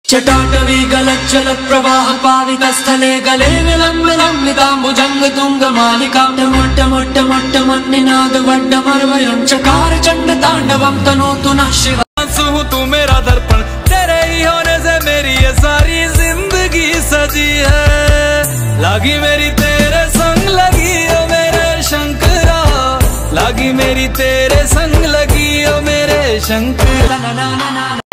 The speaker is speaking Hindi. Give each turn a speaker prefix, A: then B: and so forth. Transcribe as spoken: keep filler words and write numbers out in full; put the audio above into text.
A: चटाटवी गलज्जल प्रवाह पाविक स्थले गले विलम्बिताम्बुजंग तुंग मालिका टमट्ट मट्ट मट्ट मन्निनाद वड्डमर्वयं चकार चंड तांडवं तनोतु नः शिव।
B: हूँ तू मेरा दर्पण, तेरे ही होने से मेरी ये सारी जिंदगी सजी है। लागी मेरी तेरे संग लगी ओ मेरे शंकरा, लागी मेरी तेरे संग लगी ओ मेरे शंकरा।